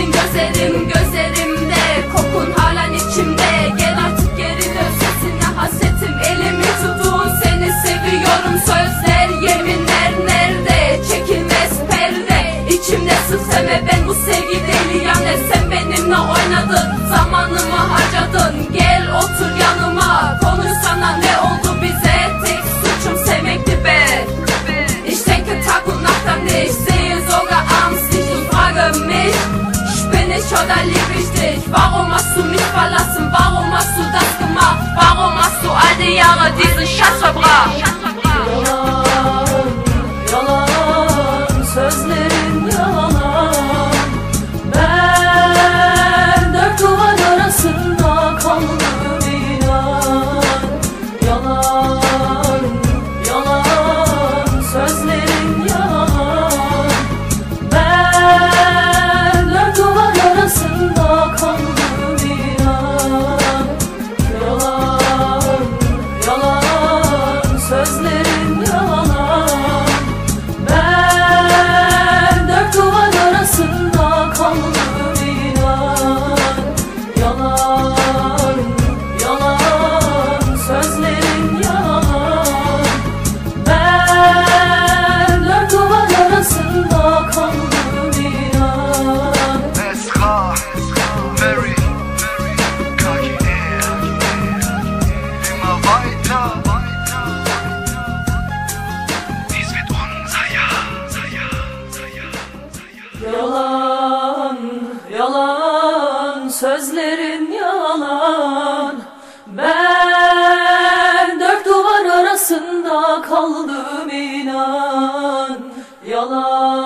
senin gözlerimde, kokun halen içimde. Gel artık geri dön, sesine hasretim, elimi tutun, seni seviyorum. Sözler, yeminler nerede? Çekilmez perde, içimde sızleme, ben bu sevgi değil ihanet. Sen benimle oynadın, zamanımı harcadın. Gel otur yanıma, konuşsana, ne oldu bize? Tek suçum sevmekti be. Ich denke Tag und Nacht an dich, sehe sogar abends dich und frage mich, bin ich oder lieb ich dich? Warum hast du mich verlassen? Warum hast du das gemacht? Warum hast du all die Jahre diesen Schatz verbracht? Yalan, yalan, sözlerin yalan. Ben dört duvar arasında kaldım inan. Yalan, yalan, sözlerin yalan. Ben dört duvar arasında kaldım inan. Yalan, yalan, sözlerin yalan. Ben dört duvar arasında kaldım inan. Yalan, yalan, sözlerin yalan. Ben dört duvar arasında kaldım inan. Esra, Mary, KGR, immer weiter. Dies wird unser Jahr. Yalan, yalan, sözlerin yalan. Ben dört duvar arasında kaldım inan. Yalan.